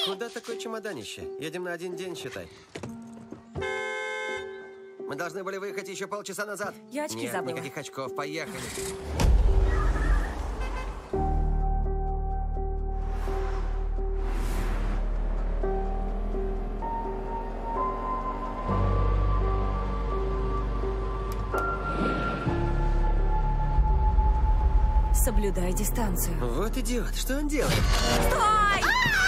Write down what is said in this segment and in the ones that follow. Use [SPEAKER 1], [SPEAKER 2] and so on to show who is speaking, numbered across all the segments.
[SPEAKER 1] Куда такое чемоданище? Едем на 1 день, считай. Мы должны были выехать еще полчаса назад.
[SPEAKER 2] Я очки
[SPEAKER 1] Нет,
[SPEAKER 2] забыла.
[SPEAKER 1] никаких очков. Поехали.
[SPEAKER 2] Соблюдай дистанцию.
[SPEAKER 1] Вот идиот. Что он делает?
[SPEAKER 2] Стой!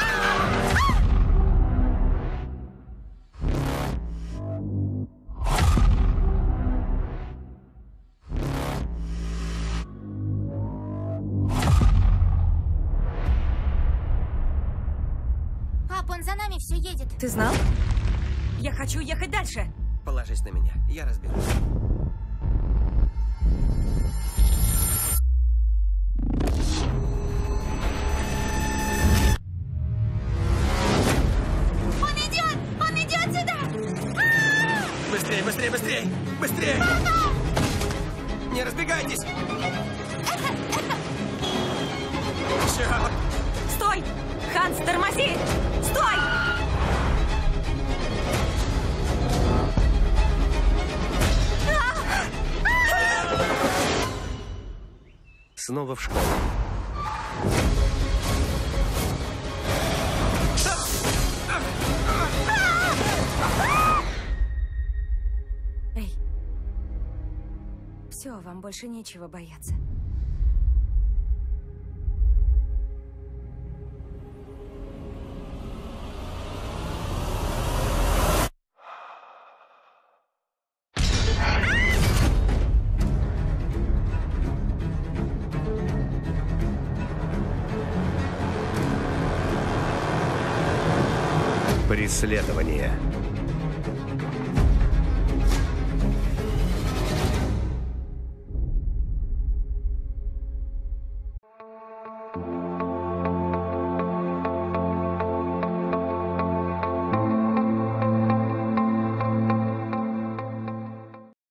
[SPEAKER 3] Пап, он за нами все едет.
[SPEAKER 2] Ты знал? Я хочу ехать дальше.
[SPEAKER 1] Положись на меня. Я разберусь.
[SPEAKER 3] Он идет! Он идет сюда!
[SPEAKER 1] Быстрее, быстрее, быстрее! Быстрее! Не разбегайтесь! Черт!
[SPEAKER 2] Стой! Ханс, тормози! Стой!
[SPEAKER 1] Снова в школу.
[SPEAKER 2] Эй. Все, вам больше нечего бояться.
[SPEAKER 4] Преследование.